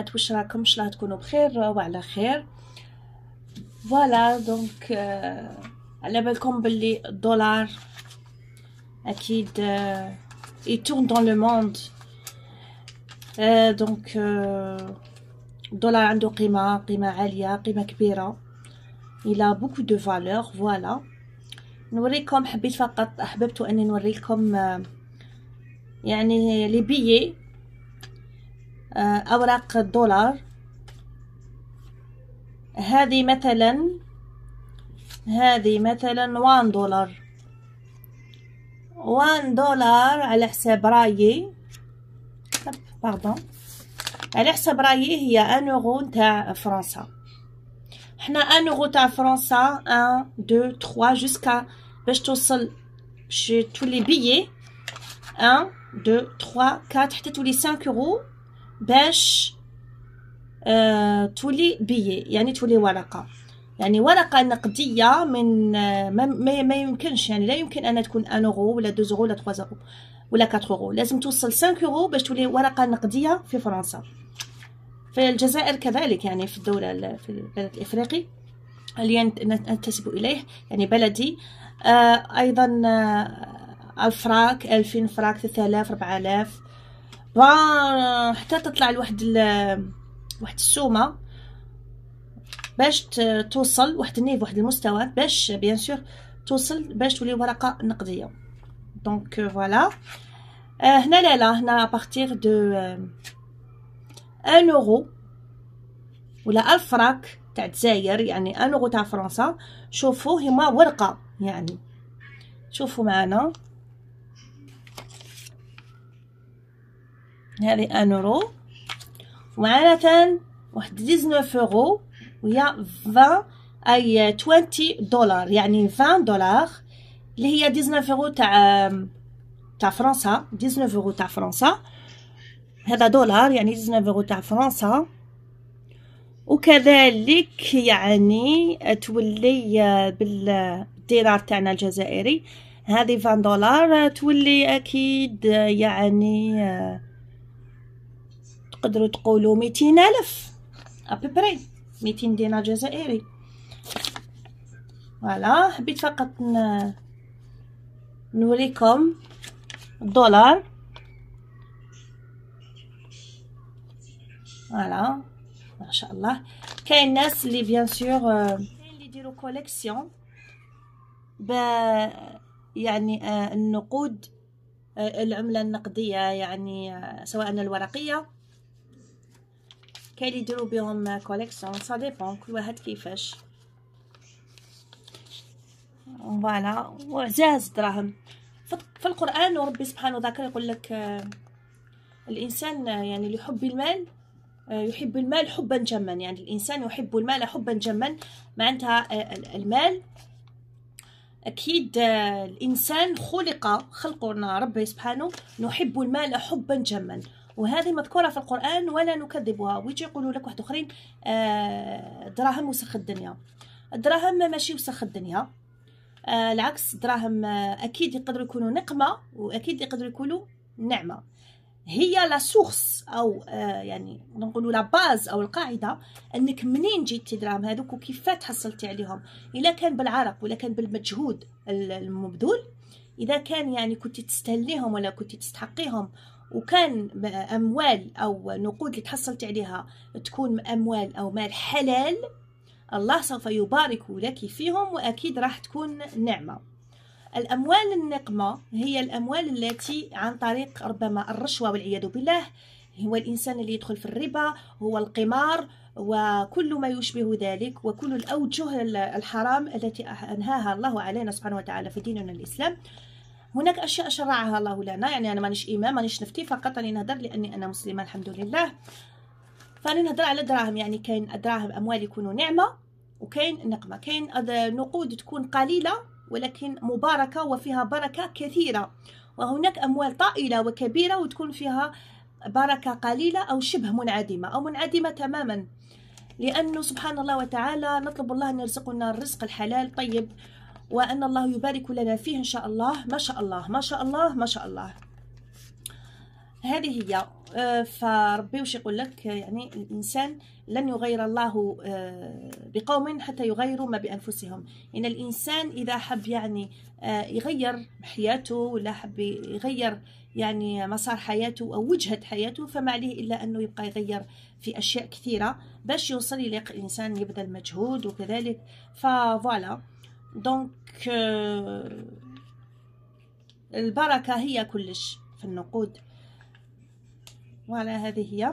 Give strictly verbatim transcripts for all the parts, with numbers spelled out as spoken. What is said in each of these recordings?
البنات، واش راكم؟ ان شاء الله تكونوا بخير وعلى خير. فوالا دونك آه على بالكم باللي الدولار اكيد آه يتورن دون لو موند. آه دونك آه الدولار عنده قيمه قيمه عاليه، قيمه كبيره، الى بوكو دو فالور. فوالا نوريكم، حبيت فقط احببت اني نوريكم آه يعني لي بيي آه اوراق الدولار. هذه مثلا هذه مثلا وان دولار وان دولار على حساب رايي، باردون، على حساب رايي هي ان اورو نتاع فرنسا. حنا ان اورو تاع فرنسا واحد اثنين ثلاثة جوسكا باش توصل باش تولي بيي واحد اثنين ثلاثة أربعة حتى تولي خمسة اورو باش آه تولي بيي، يعني تولي ورقه، يعني ورقه نقديه من ما, ما, ما يمكنش، يعني لا يمكن ان تكون واحد اورو ولا اثنين اورو ولا ثلاثة اورو ولا أربعة اورو، لازم توصل خمسة اورو باش تولي ورقه نقديه في فرنسا. في الجزائر كذلك، يعني في الدوله في البلد الافريقي اللي ننتسب اليه، يعني بلدي آه ايضا آه الفراك ألفين فراك، ثلاثة آلاف، أربعة آلاف، حتى تطلع لواحد واحد السومه باش توصل واحد النيف، واحد المستوى باش بيان سور توصل باش تولي ورقه نقديه. دونك فوالا آه هنا لا لا هنا ابارتيغ دو واحد اورو ولا ألف فراك تاع الجزائر، يعني واحد اورو تاع فرنسا. شوفوا هما ورقه، يعني شوفوا معنا هذه واحد اورو، ومعنا ثان واحد تسعطاش اورو وهي عشرين اي عشرين دولار، يعني عشرين دولار اللي هي تسعطاش اورو تاع تاع فرنسا، تسعطاش اورو تاع فرنسا، هذا دولار يعني تسعطاش اورو تاع فرنسا. وكذلك يعني تولي بالدينار تاعنا الجزائري، هذه عشرين دولار تولي اكيد يعني تقدروا تقولوا مئتين الف ابيبري، مئتين دينار جزائري. فوالا حبيت فقط نوريكم الدولار. فوالا ما شاء الله. كاين ناس اللي بيان سور كاين اللي يديروا كوليكسيون ب يعني آه النقود، آه العمله النقديه، يعني آه سواء الورقيه، كاين اللي يديروا بهم كوليكسيون، سا ديبون كل واحد كيفاش. فوالا وعزاز دراهم في القران، وربي سبحانه ذاكر يقول لك آه الانسان يعني لحب المال يحب المال حبا جما، يعني الانسان يحب المال حبا جما. معناتها المال اكيد الانسان خلق خلقنا ربي سبحانه نحب المال حبا جما، وهذه مذكوره في القران ولا نكذبها. ويجي يقولوا لك واحد اخرين دراهم وسخ الدنيا. الدراهم ماشي وسخ الدنيا، العكس، دراهم اكيد يقدروا يكونوا نقمه، واكيد يقدروا يكونوا نعمه. هي لا سورس او آه يعني نقولوا لا باز او القاعده انك منين جيتي دراهم هذوك وكيف تحصلتي عليهم. اذا كان بالعرق ولا كان بالمجهود المبذول، اذا كان يعني كنتي تستهليهم ولا كنتي تستحقيهم، وكان اموال او نقود اللي تحصلتي عليها تكون اموال او مال حلال، الله سوف يبارك لك فيهم واكيد راح تكون نعمه. الأموال النقمة هي الأموال التي عن طريق ربما الرشوة والعياذ بالله، هو الإنسان اللي يدخل في الربا، هو القمار وكل ما يشبه ذلك، وكل الأوجه الحرام التي أنهاها الله علينا سبحانه وتعالى في ديننا الإسلام. هناك أشياء شرعها الله لنا، يعني أنا مانيش إمام، مانيش نفتي، فقط راني نهضر لأني أنا مسلمة الحمد لله. فأنا نهضر على الدراهم، يعني كاين الدراهم أموال يكونوا نعمة وكاين نقمة. كاين نقود تكون قليلة ولكن مباركة وفيها بركة كثيرة، وهناك أموال طائلة وكبيرة وتكون فيها بركة قليلة أو شبه منعدمة أو منعدمة تماما، لأنه سبحان الله وتعالى نطلب الله أن يرزقنا الرزق الحلال طيب، وأن الله يبارك لنا فيه إن شاء الله. ما شاء الله ما شاء الله ما شاء الله. هذه هي. آه، فربي واش يقول لك؟ يعني الانسان لن يغير الله آه، بقوم حتى يغيروا ما بانفسهم. يعني الانسان اذا حب يعني آه، يغير حياته ولا حب يغير يعني مسار حياته او وجهة حياته، فما عليه الا انه يبقى يغير في اشياء كثيره باش يوصل الى الانسان يبذل مجهود وكذلك. فوالا دونك آه، البركه هي كلش في النقود. فوالا هذه هي.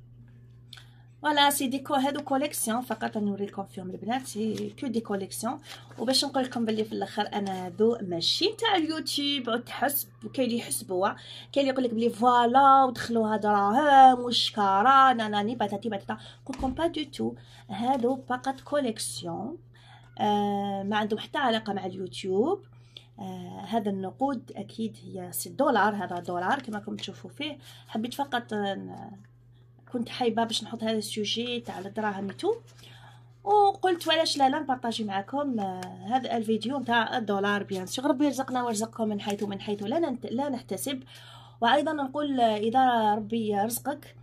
فوالا سي ديكو، هادو كوليكسيون فقط نوريكم فيهم البنات، سي كو دي كوليكسيون. وباش نقول لكم بلي في الاخر انا هادو ماشي نتاع اليوتيوب او تحسب، كاين اللي يحسبوها، كاين اللي يقول لك بلي فوالا ودخلوها دراهم وشكاره ناناني باتاتي باتاتا. نقول لكم با دو تو، هادو فقط كوليكسيون آه ما عندهم حتى علاقه مع اليوتيوب. آه هذا النقود اكيد هي سي دولار، هذا دولار كما راكم تشوفوا فيه. حبيت فقط آه كنت حايبه باش نحط هذا السوجي تاع الدراهم تو، وقلت ولاش لا لا نبارطاجي معكم آه هذا الفيديو نتاع الدولار. بيان سور ربي يرزقنا ويرزقكم من حيث من حيث لا ننت... لا نحتسب. وايضا نقول آه اذا ربي رزقك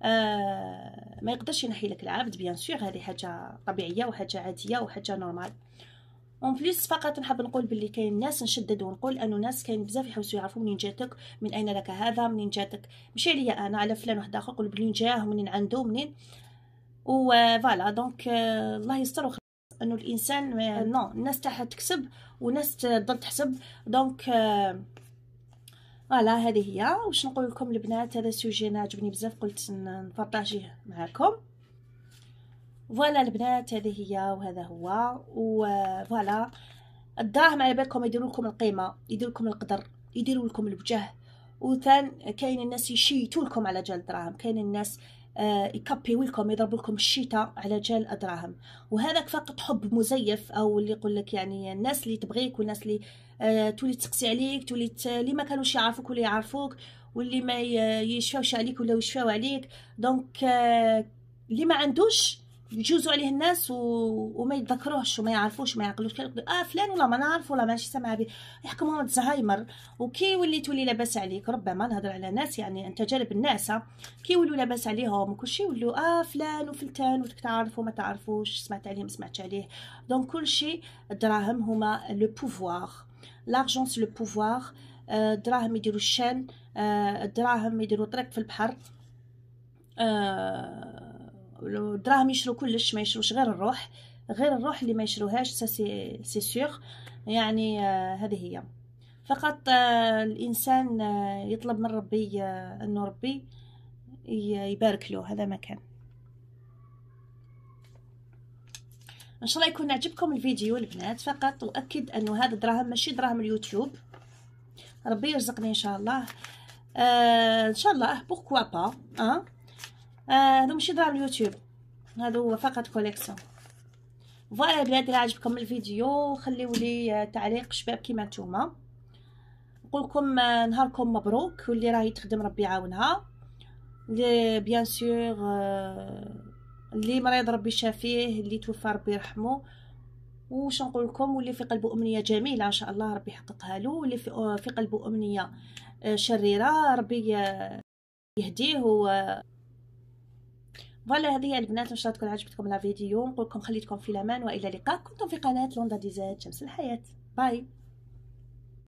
آه ما يقدرش ينحي لك العبد، بيان سور هذه حاجه طبيعيه وحاجه عاديه وحاجه نورمال. اون بليس فقط نحب نقول باللي كاين ناس، نشدد ونقول انه ناس كاين بزاف يحوسوا يعرفوا منين جاتك، من اين لك هذا، منين جاتك، ماشي عليا انا، على فلان واحد اخر يقول منين جاه ومنين عنده منين. وفوالا دونك الله يستر وخلاص. انه الانسان نو، الناس تاعها تكسب وناس تضل تحسب. دونك فوالا هذه هي. واش نقول لكم البنات، هذا السوجي عجبني بزاف قلت نبارطاجيه معكم. فوالا البنات هذه هي وهذا هو. وفوالا الدراهم على بالكم يديروا لكم القيمه، يديروا لكم القدر، يديروا لكم الوجه. وثان كاين الناس يشيتوا لكم على جال الدراهم، كاين الناس آه يكبيو لكم يضربوا لكم الشيطه على جال الدراهم. وهذاك فقط حب مزيف، او اللي يقول لك يعني الناس اللي تبغيك والناس اللي آه تولي تسقسي عليك، تولي اللي ما كانوش يعرفوك ولا يعرفوك، واللي ما يشفاوش عليك ولا يشفاو عليك. دونك آه اللي ما عندوش يجوزوا عليه الناس و... وما يتذكروهش وما يعرفوش وما يعقلوش. اه فلان ولا ما نعرف ولا ماشي سامعه به، يحكموا الزهايمر. وكي ولي تولي لاباس عليك، ربما نهضر على ناس يعني انت جالب الناس، كي يولوا لاباس عليهم وكل شيء يولوا اه فلان وفلتان وتك تعرفوا ما تعرفوش، سمعت عليه ما سمعتش عليه. دونك كل شيء الدراهم هما لو بوفوار، لارجون سي لو بوفوار. الدراهم يديروا الشان، الدراهم يديروا طريق في البحر. آه الدراهم يشرو كلش، ما يشروش غير الروح، غير الروح اللي ما يشروهاش سا سي سي سور. يعني آه هذه هي فقط. آه الانسان آه يطلب من ربي آه انه ربي يبارك له، هذا ما كان. ان شاء الله يكون عجبكم الفيديو البنات. فقط اؤكد انه هذا الدراهم ماشي دراهم اليوتيوب، ربي يرزقني ان شاء الله. آه ان شاء الله بوركوا با اه هادو آه ماشي دراهم اليوتيوب، هادو فقط كوليكسيون. فوالا البنات الا عجبكم الفيديو خليو لي تعليق شباب كيما نتوما. نقول لكم نهاركم مبروك، واللي راهي تخدم ربي يعاونها، لي بيان سور اللي مريض ربي شافيه، اللي توفى ربي يرحمه. وش نقول لكم، واللي في قلبه امنيه جميله ان شاء الله ربي يحققها له، واللي في في قلبه امنيه شريره ربي يهديه. و فوالا هذه هي البنات، ان شاء الله تكون عجبتكم لا فيديو. نقول لكم خليتكم في الامان والى اللقاء. كنتم في قناه لوندا ديزايد شمس الحياه. باي.